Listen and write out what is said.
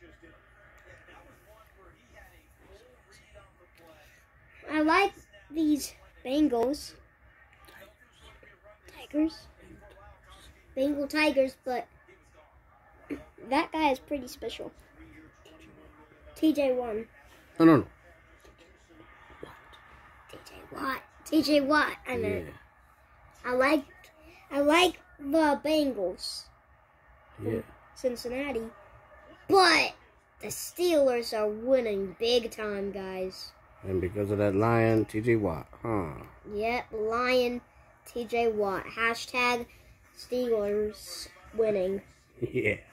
I like these Bengals. Bengal Tigers, but that guy is pretty special. TJ Watt. No. TJ Watt. I know. Yeah. I like the Bengals. Yeah. Cincinnati. But the Steelers are winning big time, guys. And because of that Lion, TJ Watt, huh? Yep, Lion, TJ Watt. Hashtag Steelers winning. Yeah.